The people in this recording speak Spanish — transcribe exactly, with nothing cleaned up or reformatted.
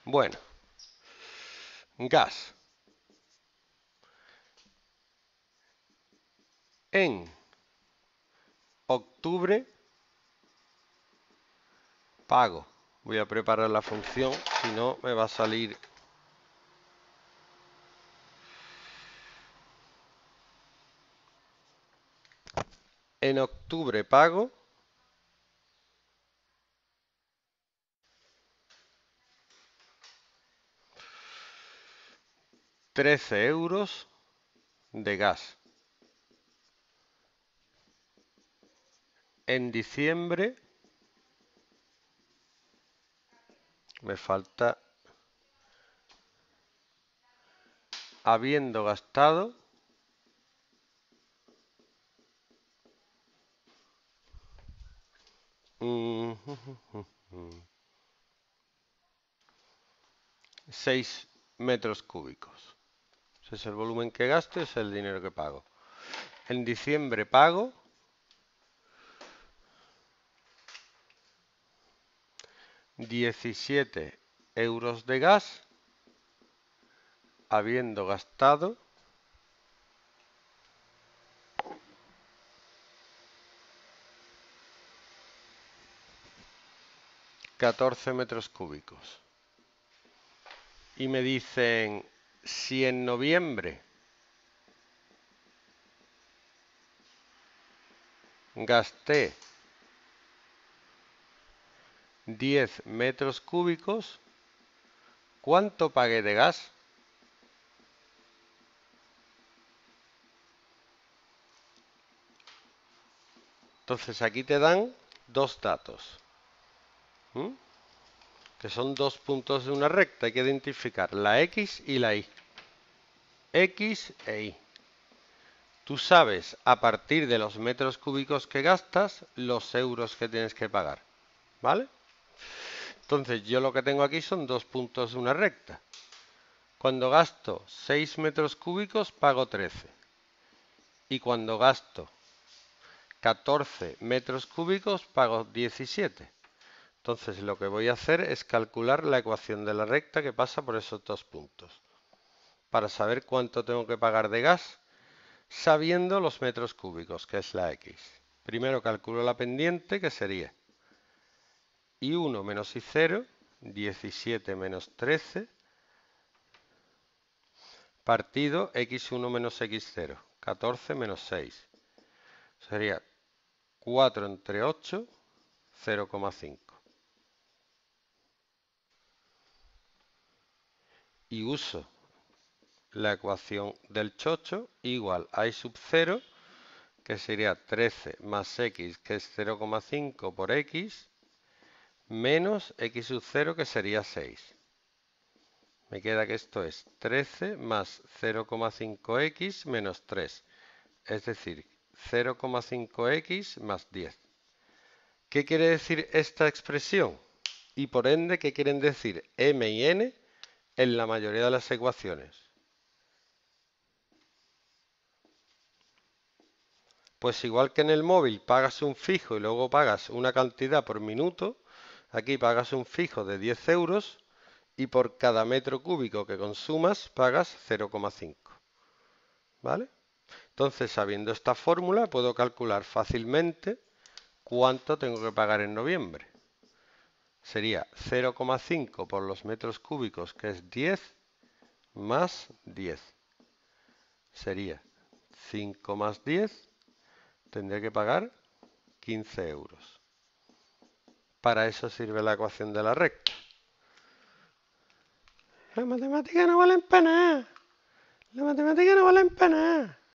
Bueno, gas. En octubre pago. Voy a preparar la función, si no me va a salir. En octubre pago trece euros de gas. En diciembre me falta, habiendo gastado seis metros cúbicos. Ese es el volumen que gasto, ese es el dinero que pago. En diciembre pago diecisiete euros de gas, habiendo gastado catorce metros cúbicos. Y me dicen, si en noviembre gasté diez metros cúbicos, ¿cuánto pagué de gas? Entonces aquí te dan dos datos, ¿m? que son dos puntos de una recta. Hay que identificar la X y la Y. X e Y. Tú sabes a partir de los metros cúbicos que gastas los euros que tienes que pagar, ¿vale? Entonces yo lo que tengo aquí son dos puntos de una recta. Cuando gasto seis metros cúbicos pago trece. Y cuando gasto catorce metros cúbicos pago diecisiete. Entonces lo que voy a hacer es calcular la ecuación de la recta que pasa por esos dos puntos. Para saber cuánto tengo que pagar de gas, sabiendo los metros cúbicos, que es la X. Primero calculo la pendiente, que sería Y uno menos Y cero, diecisiete menos trece, partido X uno menos X cero, catorce menos seis. Sería cuatro entre ocho, cero coma cinco. Y uso la ecuación del chocho igual a Y sub cero, que sería trece más X, que es cero coma cinco por X, menos X sub cero, que sería seis. Me queda que esto es trece más cero coma cinco X menos tres, es decir, cero coma cinco X más diez. ¿Qué quiere decir esta expresión? Y por ende, ¿qué quieren decir M y N en la mayoría de las ecuaciones? Pues igual que en el móvil pagas un fijo y luego pagas una cantidad por minuto, aquí pagas un fijo de diez euros y por cada metro cúbico que consumas pagas cero coma cinco. ¿Vale? Entonces, sabiendo esta fórmula, puedo calcular fácilmente cuánto tengo que pagar en noviembre. Sería cero coma cinco por los metros cúbicos, que es diez, más diez. Sería cinco más diez, tendré que pagar quince euros. Para eso sirve la ecuación de la recta. La matemática no vale para nada. La matemática no vale para nada.